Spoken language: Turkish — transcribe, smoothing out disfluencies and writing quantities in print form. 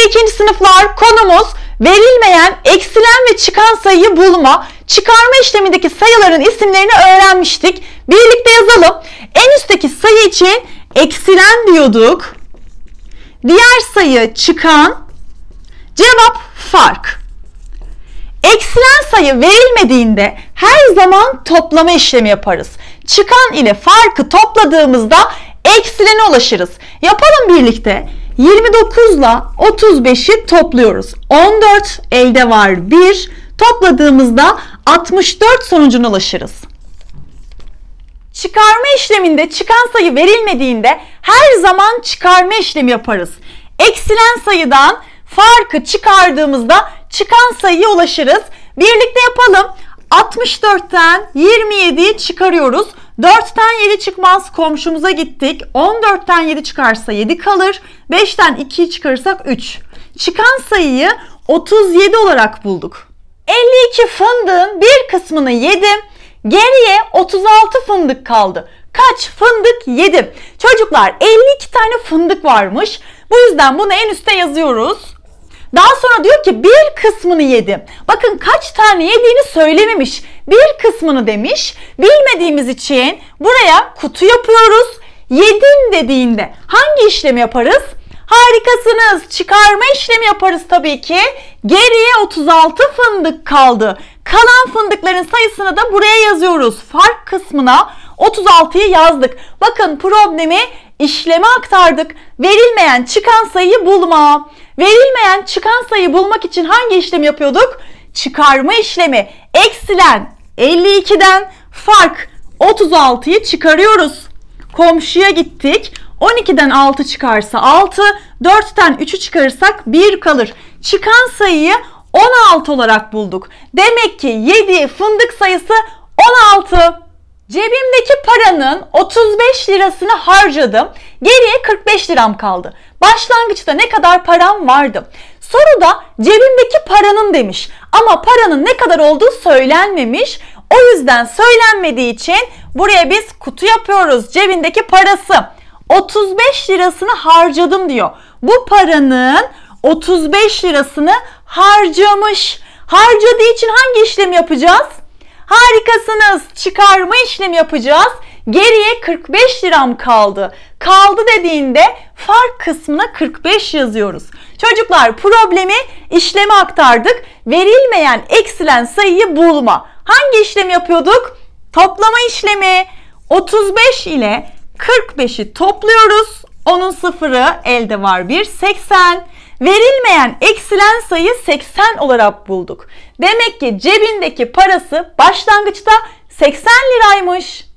2. sınıflar, konumuz verilmeyen, eksilen ve çıkan sayıyı bulma. Çıkarma işlemindeki sayıların isimlerini öğrenmiştik. Birlikte yazalım. En üstteki sayı için eksilen diyorduk. Diğer sayı çıkan. Cevap fark. Eksilen sayı verilmediğinde her zaman toplama işlemi yaparız. Çıkan ile farkı topladığımızda eksilene ulaşırız. Yapalım birlikte. 29 ile 35'i topluyoruz. 14 elde var 1. Topladığımızda 64 sonucuna ulaşırız. Çıkarma işleminde çıkan sayı verilmediğinde her zaman çıkarma işlemi yaparız. Eksilen sayıdan farkı çıkardığımızda çıkan sayıya ulaşırız. Birlikte yapalım. 64'ten 27'yi çıkarıyoruz. 4'ten 7 çıkmaz, komşumuza gittik. 14'ten 7 çıkarsa 7 kalır. 5'ten 2'yi çıkarırsak 3. Çıkan sayıyı 37 olarak bulduk. 52 fındığın bir kısmını yedim. Geriye 36 fındık kaldı. Kaç fındık yedim? Çocuklar 52 tane fındık varmış. Bu yüzden bunu en üste yazıyoruz. Daha sonra diyor ki bir kısmını yedim. Bakın kaç tane yediğini söylememiş. Bir kısmını demiş. Bilmediğimiz için buraya kutu yapıyoruz. Yedim dediğinde hangi işlemi yaparız? Harikasınız. Çıkarma işlemi yaparız tabii ki. Geriye 36 fındık kaldı. Kalan fındıkların sayısını da buraya yazıyoruz. Fark kısmına 36'yı yazdık. Bakın problemi işleme aktardık. Verilmeyen çıkan sayıyı bulma. Verilmeyen çıkan sayıyı bulmak için hangi işlemi yapıyorduk? Çıkarma işlemi. Eksilen 52'den fark 36'yı çıkarıyoruz. Komşuya gittik. 12'den 6 çıkarsa 6, 4'ten 3'ü çıkarırsak 1 kalır. Çıkan sayıyı 16 olarak bulduk. Demek ki yediği fındık sayısı 16. Cebimdeki paranın 35 lirasını harcadım. Geriye 45 liram kaldı. Başlangıçta ne kadar param vardı? Soruda cebimdeki paranın demiş. Ama paranın ne kadar olduğu söylenmemiş. O yüzden söylenmediği için buraya biz kutu yapıyoruz. Cebindeki parası. 35 lirasını harcadım diyor. Bu paranın 35 lirasını harcamış. Harcadığı için hangi işlemi yapacağız? Harikasınız. Çıkarma işlemi yapacağız. Geriye 45 liram kaldı. Kaldı dediğinde fark kısmına 45 yazıyoruz. Çocuklar problemi işleme aktardık. Verilmeyen eksilen sayıyı bulma. Hangi işlemi yapıyorduk? Toplama işlemi. 35 ile 45'i topluyoruz. Onun sıfırı elde var 1. 80. Verilmeyen eksilen sayı 80 olarak bulduk. Demek ki cebindeki parası başlangıçta 80 liraymış.